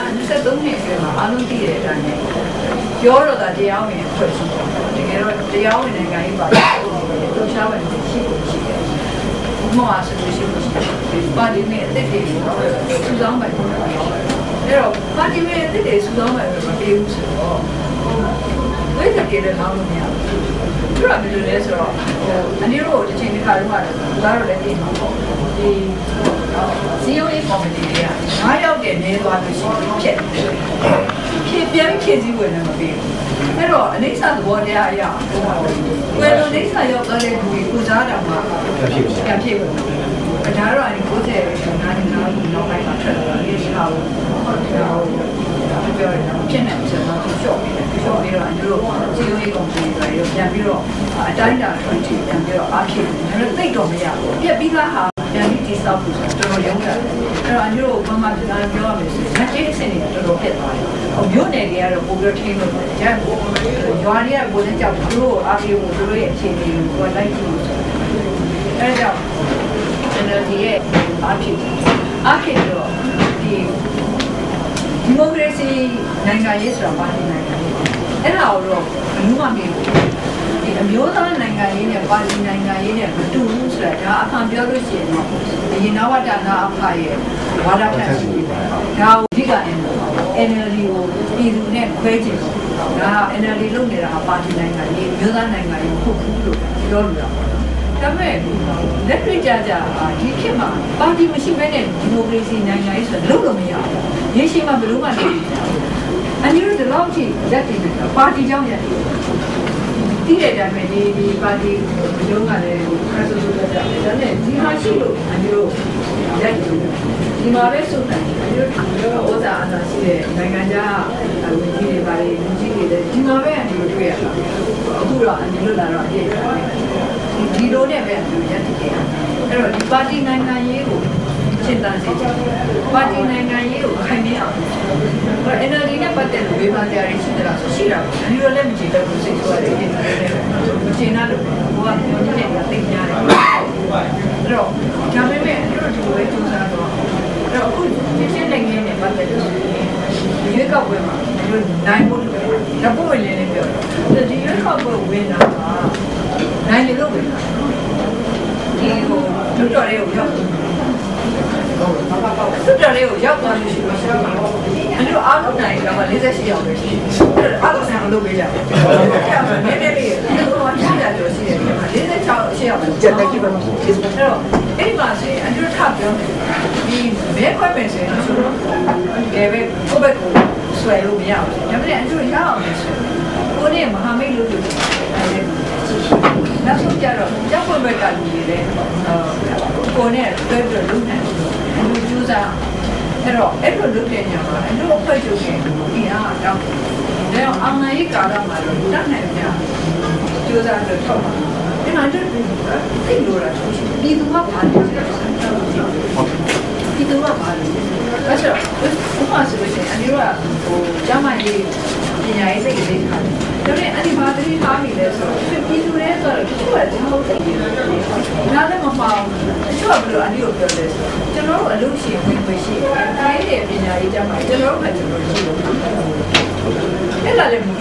23နှစ်အတွင်းမှာအားလုံးသိတဲ့အတိုင်းပြောတော့တာတရားဝင်ဖွဲ့စည်းတယ်တကယ်တော့တရားဝင်နိုင်ငံရေးပါတီလှုပ်ရှားဝင်ရှိဖို့ရှိတယ်ဘုမောအားဆိုလို့ရှိရင်ပါတီနဲ့အသက်တွေကိုစူးစောင်းပိုင်တယ်အဲ့တော့ပါတီနဲ့အသက်တွေစူးစောင်းပိုင်လို့မပြေဘူးဆိုတော့ဝိသကေလည်းလောင်းလို့မရဘူးသူကဘယ်လိုလဲဆိုတော့အနည်းတော့တစ်ချိန်တစ်ခါတော့ဒါတော့လည်းပြင်မှာပေါ့ဒီစီယိုအေကော်မတီတွေက9ရောက်တဲ့နေသွားလို့ရှိရင်ဖြည့်ပြန်ဖြည့်စည်းဝင်လည်းမပြီးဘူးအဲ့တော့အနိစ္စသဘောတရားအရာဝယ်လို့အနိစ္စရောက်သွားတဲ့လူကိုစားတာမှပြန်ဖြည့်ဝင်ဒါတော့ဒီ90နားနေနောက်ပိုင်းမှာထွက်လာတယ်ဒီဟာကိုပြောရအောင်ဖြစ်နေဆိုတော့ရှော့ပြီးတော့အကျိုးစီယိုအေကော်မတီတွေပြန်ပြီးတော့အတိုင်းတာထွန်းချပြန်ပြီးတော့အားဖြည့်တယ်ဒါပေမဲ့သိတော့မရဘူးပြက်ပြီးသားဟာပြန်ပြီးတိစောက်ဖို့ဆိုတော့တော်တော်ရုံးတာအဲ့တော့အကျိုးဘာမှပြောရမယ်ဆိုရင်ငါကျေးစင်နေတော်တော်ဖြစ်သွားတယ်မြို့နယ်တွေကတော့ပိုပြီးထိန်းလို့ရတယ်ရွာတွေကပိုနဲ့ကြောက်သူတို့အားပေးဖို့သူတို့ရဲ့အခြေအနေကိုလိုက်ကြည့်လို့အဲ့ဒါကြောင့်ကျွန်တော်ဒီရဲ့အားဖြည့်တော့ဒီမိုကရေစီနိုင်ငံရေးဆိုတာပါတီနိုင်ငံရေးအဲ့ဒါတော့ဘယ်လိုမှမဖြစ်ဘူးဒီအမျိုးသားနိုင်ငံရေးနဲ့ပါတီနိုင်ငံရေးနဲ့မတူဘူးဆိုတာဒါအမှန်ပြောလို့ရှိရင်တော့အရင်နဝတနာအဖရဲ့ဝါဒဖြန့်ချီဒါကိုအဓိက NLD ကိုပြည်သူနဲ့ခွဲချင်ဒါ NLD လုပ်နေတာပါတီနိုင်ငံရေးအမျိုးသားနိုင်ငံရေးမဟုတ်ဘူးလို့ပြောလို့ရပါတယ်ဒါပေမဲ့လက်တွေ့ကြဒီခေတ်မှာပါတီမရှိဘဲနဲ့ဒီမိုကရေစီနိုင်ငံရေးဆိုလို့လို့မရဘူးရေရှည်မှာဘယ်လိုမှလုပ်လို့မရဘူးအနည်းတော့ဒီလောက်ထိရက်တည်နေတာပါတီကြောင့်ရက်တည်တည်တဲ့အတိုင်းပဲဒီပါတီရုံးကလည်းခရစ်စတိုကြတယ်ဒါနဲ့ဒီဟာရှိလို့အနည်းတော့ရက်တည်ဒီမှာပဲစုနိုင်အနည်းတော့ဩဇာအာဏာရှိတဲ့နိုင်ငံခြားဝန်ကြီးတွေပါလေလူကြီးတွေလည်းဒီမှာပဲအနည်းတော့တွေ့ရတာအခုတော့အနည်းတော့လာတော့အပြည့်ဒီလိုနဲ့ပဲအနည်းရက်တည်တယ်အဲ့တော့ဒီပါတီနိုင်ငံရေးကိုရှင်းတန်းစေချင်ပါတီနိုင်ငံရေးကိုခိုင်မြဲအောင်NLD နဲ့ပတ်သက်လို့ဝေဖန်ကြရရှိတာဆိုရှိတာအမျိုးလည်းမကြည့်တော့ဘူးစိတ်ဆိုးရတယ်မကျင်နာလို့ဘဝပြောနေတဲ့တိတ်များတယ်အဲ့တော့ဒါပေမဲ့အမျိုးတို့ဒီလိုပဲကြိုးစားတော့အဲ့တော့အခုရှင်းနိုင်ငံနဲ့ပတ်သက်လို့ရွေးကောက်ပွဲမှာအမျိုးနိုင်ဖို့လိုတယ်ဒါပို့ဝင်လည်းပြောတယ်ဒီရွေးကောက်ပွဲဝင်တာကနိုင်လေလို့ဝင်တာဒီကိုတို့တော်လေးကိုရောက်သူတော်လေးကိုရောက်သွားလို့ရှိရင်အနည်းအားလုံးနိုင်တော့48ရောက်ပဲရှိတယ်အားလုံးဆိုင်လို့ပေးကြတယ်နည်းနည်းလေးတော့ရှိတာလို့ရှိတယ်46ရောက်ပဲကျက်တက်ကြည့်ပါဦးအဲ့တော့အဲ့ဒီမှာဆိုရင်အနည်းထပ်ပြောမယ်ဒီမဲခွဲမယ်ဆိုရင်ဆိုတော့တကယ်ပဲကိုယ့်ဘက်ကိုဆွဲလို့မရဘူးဒါပေမဲ့အနည်းရအောင်လို့ဆိုကိုနဲ့မဟာမိတ်လို့နောက်ဆုံးကြတော့ကြောက်ဖွယ်ဘက်ကလူတွေလည်းကိုနဲ့တွဲပြီးလုပ်နေတယ်ကျူးစားအဲ့တော့အဲ့လိုလုပ်တဲ့ညမှာအဲ့လိုအဖွဲ့ချုပ်ရဲ့ဒီအားတောင်းတယ်ဒါအောင်နိုင်ရေးကာလမှာတော့တတ်နိုင်ကြကျူးစားလို့ထောက်ပါဒီမှာတို့သိလို့လားဒီသူကဘာလို့လဲဒီသူကဘာလို့အဲ့ဆိုဘုရားဆိုလို့ရှိရင်အမျိုးကကျမ်းမာရေးပညာရေးစိတ်ကလေးထားတယ်ဒါပေမဲ့အဲ့ဒီဘာတတိထားမိလဲဆိုတော့ပြည်သူတွေဆိုတော့တချို့ကဒီဟုတ်တယ်နားလည်းမပေါအောင်တချို့ကဘယ်လိုအနည်းကိုပြောလဲဆိုတော့ကျွန်တော်တို့အလို့ရှိရင်ဝင်ရှိတယ်တိုင်းရဲ့ပညာရေးကျမ်းမာရေးကျွန်တော်တို့ကကျွန်တော်ရှိလို့အဲ့လာလည်းမ